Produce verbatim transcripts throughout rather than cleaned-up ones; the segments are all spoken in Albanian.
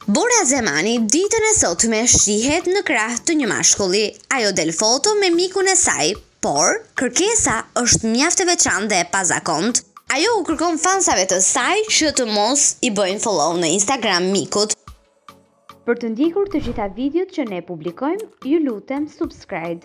Bora Zemani ditën e sotme shihet në krah të një mashkulli. Ajo del foto me mikun e saj, por kërkesa është mjaft e veçantë dhe e pazakont. Ajo u kërkon fansave të saj që të mos i bëjnë follow në Instagram mikut. Për të ndjekur të gjitha videot që ne publikojmë, ju lutem subscribe.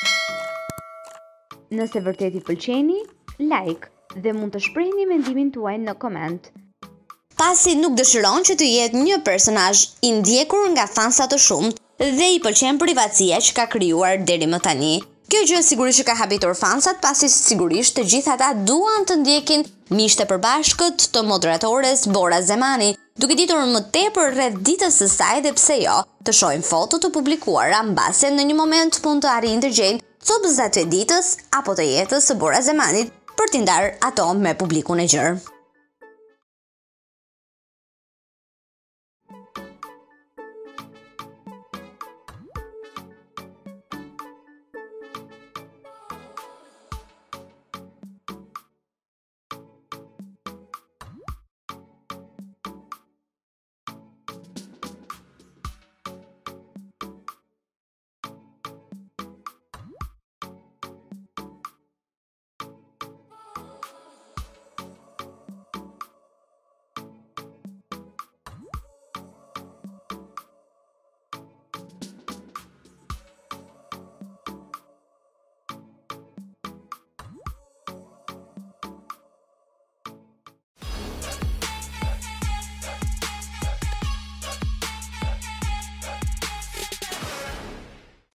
Nëse vërtet i pëlqeni, like dhe mund të shprehni mendimin tuaj në koment. Pasi nuk dëshiron që të jetë një personazh i ndjekur nga fansa të shumt dhe i pëlqen privatësia që ka krijuar deri më tani. Kjo gjë sigurisht që ka habitur fansat, pasi sigurisht të gjithë ata duan të ndjekin miqtë e përbashkët të moderatores Bora Zemani, duke ditur më tepër rreth ditës së saj dhe pse jo, të shohin foto të publikuara mbase në një moment mund të arrijnë të gjejnë copëzat e ditës apo të jetës së Bora Zemanit për t'i ndarë ato me publikun e gjerë.